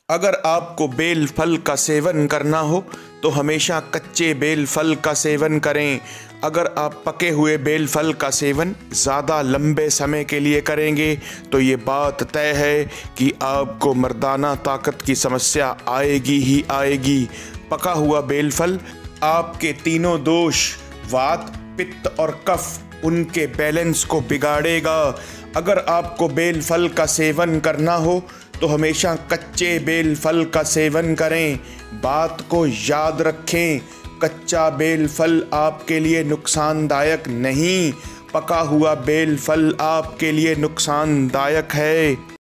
अगर आपको बेल फल का सेवन करना हो तो हमेशा कच्चे बेल फल का सेवन करें। अगर आप पके हुए बेल फल का सेवन ज़्यादा लंबे समय के लिए करेंगे तो ये बात तय है कि आपको मर्दाना ताकत की समस्या आएगी ही आएगी। पका हुआ बेल फल आपके तीनों दोष वात, पित्त और कफ उनके बैलेंस को बिगाड़ेगा। अगर आपको बेल फल का सेवन करना हो तो हमेशा कच्चे बेल फल का सेवन करें। बात को याद रखें, कच्चा बेल फल आपके लिए नुकसानदायक नहीं, पका हुआ बेल फल आपके लिए नुकसानदायक है।